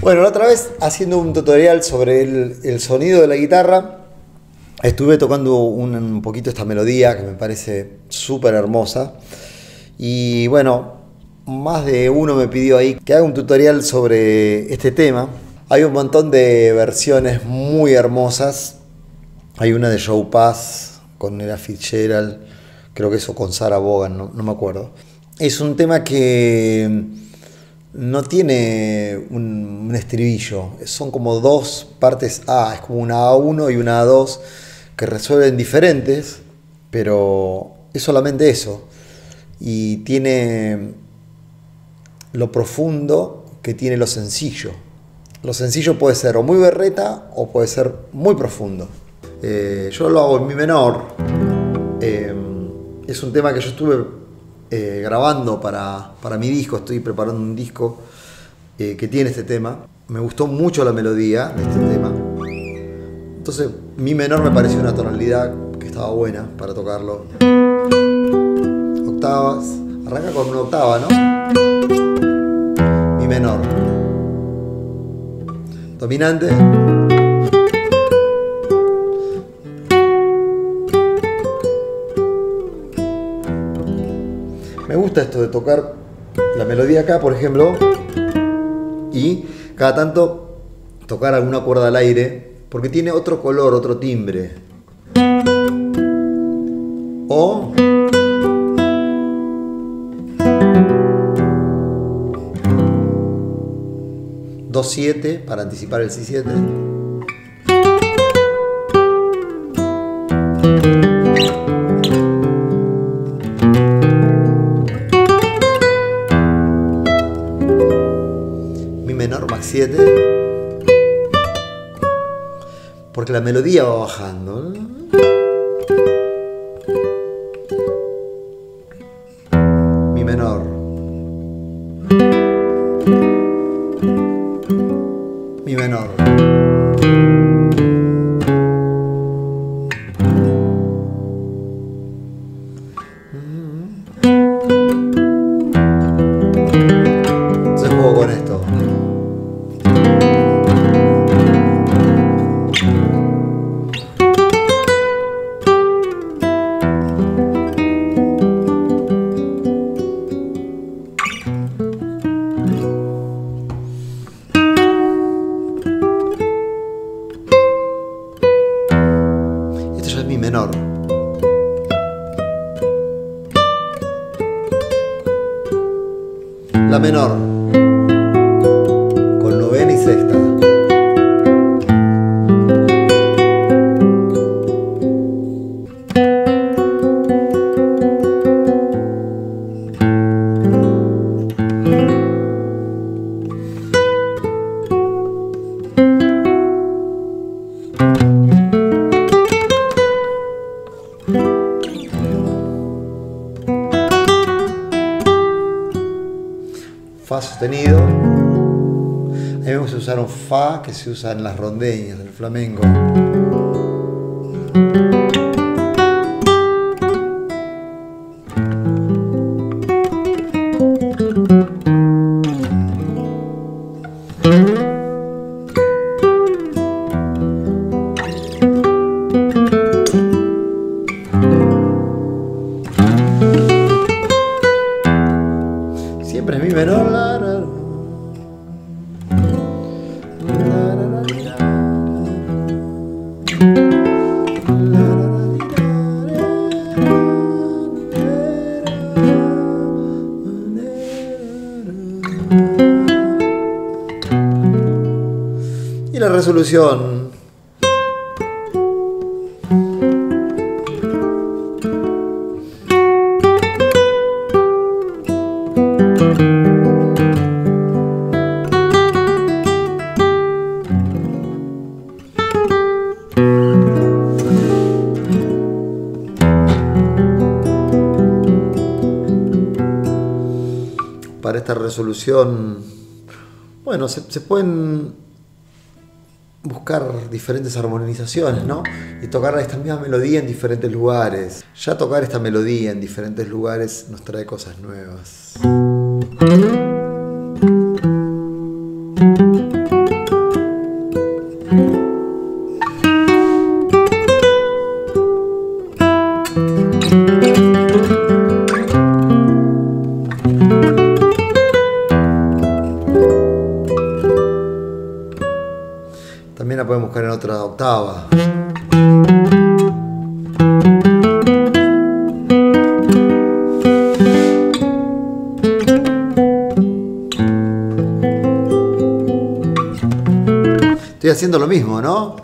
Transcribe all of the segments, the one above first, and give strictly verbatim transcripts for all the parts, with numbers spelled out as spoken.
Bueno, la otra vez haciendo un tutorial sobre el, el sonido de la guitarra, estuve tocando un, un poquito esta melodía que me parece súper hermosa. Y bueno, más de uno me pidió ahí que haga un tutorial sobre este tema. Hay un montón de versiones muy hermosas. Hay una de Joe Pass con Ella Fitzgerald, creo que eso con Sarah Vaughan, no, no me acuerdo. Es un tema que no tiene un, un estribillo, son como dos partes A, es como una A uno y una A dos que resuelven diferentes, pero es solamente eso. Y tiene lo profundo que tiene lo sencillo. Lo sencillo puede ser o muy berreta o puede ser muy profundo. Eh, yo lo hago en mi menor. Eh, es un tema que yo estuve eh, grabando para, para mi disco. Estoy preparando un disco eh, que tiene este tema. Me gustó mucho la melodía de este tema. Entonces mi menor me pareció una tonalidad que estaba buena para tocarlo. Octavas. Arranca con una octava, ¿no? Mi menor. Dominante. Me gusta esto de tocar la melodía acá, por ejemplo, y cada tanto tocar alguna cuerda al aire, porque tiene otro color, otro timbre. O dos siete para anticipar el si siete. Mi menor max siete. Porque la melodía va bajando, ¿no? Mi menor. Mi menor. Entonces juego con esto. Mi menor. La menor con novena y sexta. Fa sostenido. Ahí vemos que usar un Fa que se usa en las rondeñas del flamenco. Siempre es mi menor. Y la resolución. Para esta resolución, bueno, se, se pueden buscar diferentes armonizaciones, ¿no? Y tocar esta misma melodía en diferentes lugares. Ya tocar esta melodía en diferentes lugares nos trae cosas nuevas. También la pueden buscar en otra octava. Estoy haciendo lo mismo, ¿no?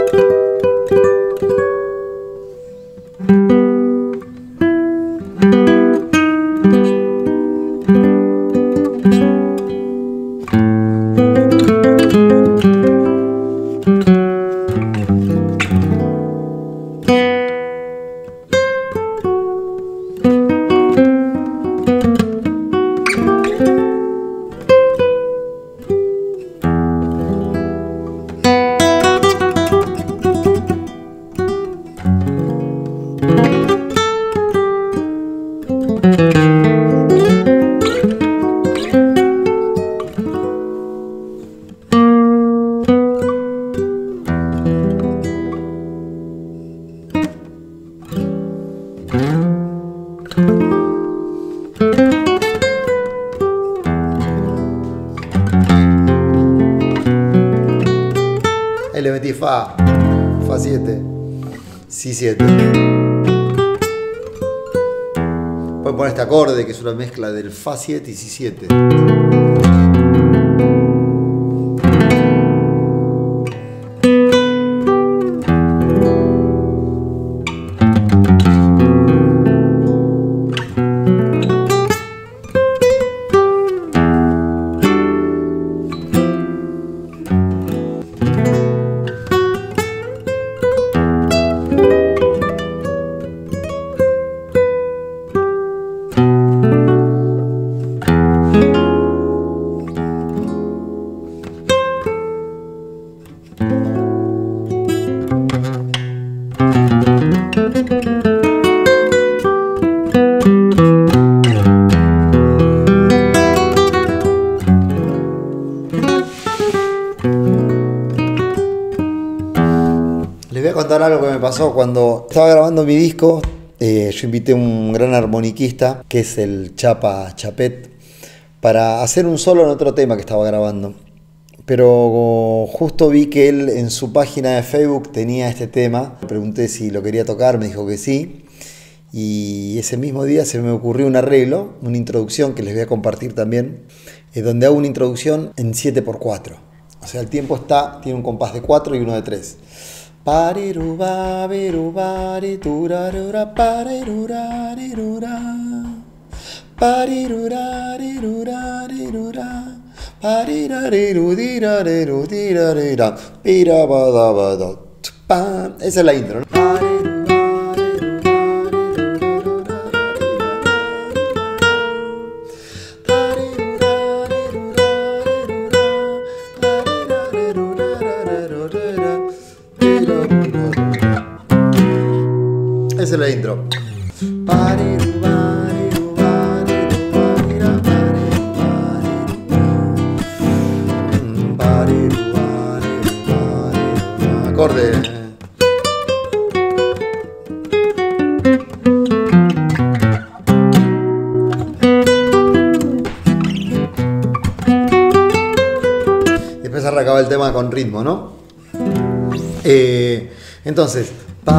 Ahí le metí Fa, Fa siete, Si siete. Pueden poner este acorde que es una mezcla del Fa siete y Si siete. Les voy a contar algo que me pasó cuando estaba grabando mi disco. Eh, yo invité a un gran armoniquista, que es el Chapa Chapet, para hacer un solo en otro tema que estaba grabando. Pero justo vi que él en su página de Facebook tenía este tema. Le pregunté si lo quería tocar, me dijo que sí. Y ese mismo día se me ocurrió un arreglo, una introducción que les voy a compartir también, eh, donde hago una introducción en siete por cuatro. O sea, el tiempo está, tiene un compás de cuatro y uno de tres. Pariruba, biruba, riturarura, parirura, rirura. Parirura, rirura, rirura. Parirarirudirarerudiraririra. Pirabadabada. Esa es la intro, ¿no? Esa es la intro. Acorde. Y después arrancaba el tema con ritmo, ¿no? Eh, entonces,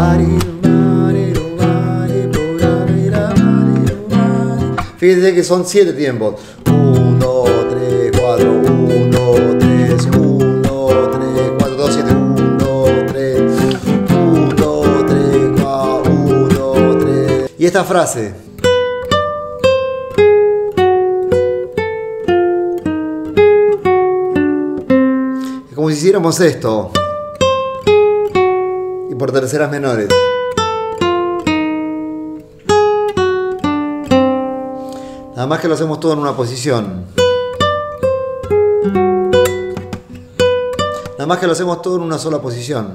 fíjense que son siete tiempos. uno, tres, cuatro, uno, tres, uno, tres, cuatro, dos, siete, uno, tres, uno, tres, cuatro, uno, tres. Y esta frase. Es como si hiciéramos esto. Y por terceras menores. Nada más que lo hacemos todo en una posición. Nada más que lo hacemos todo en una sola posición.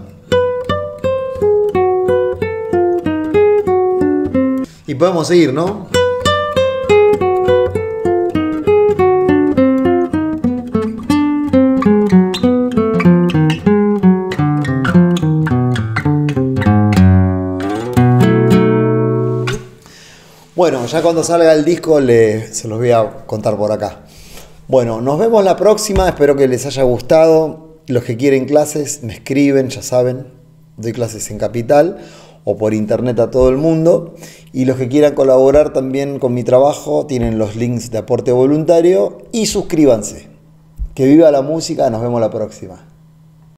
Y podemos seguir, ¿no? Bueno, ya cuando salga el disco le, se los voy a contar por acá. Bueno, nos vemos la próxima, espero que les haya gustado. Los que quieren clases me escriben, ya saben, doy clases en Capital o por internet a todo el mundo. Y los que quieran colaborar también con mi trabajo tienen los links de aporte voluntario y suscríbanse. Que viva la música, nos vemos la próxima.